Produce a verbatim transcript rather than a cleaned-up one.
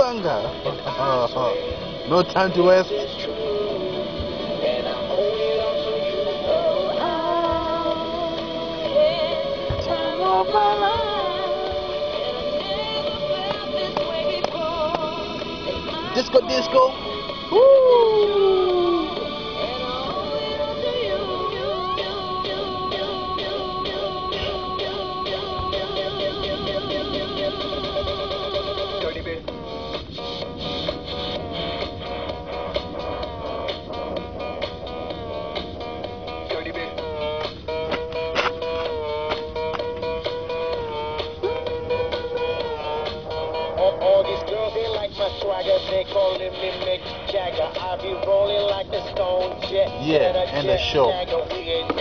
banger. No time to waste. Disco, disco. Woo! All these girls, they like my swagger. They calling me Mick Jagger. I be rolling like the Stone Jet. Yeah, and the show.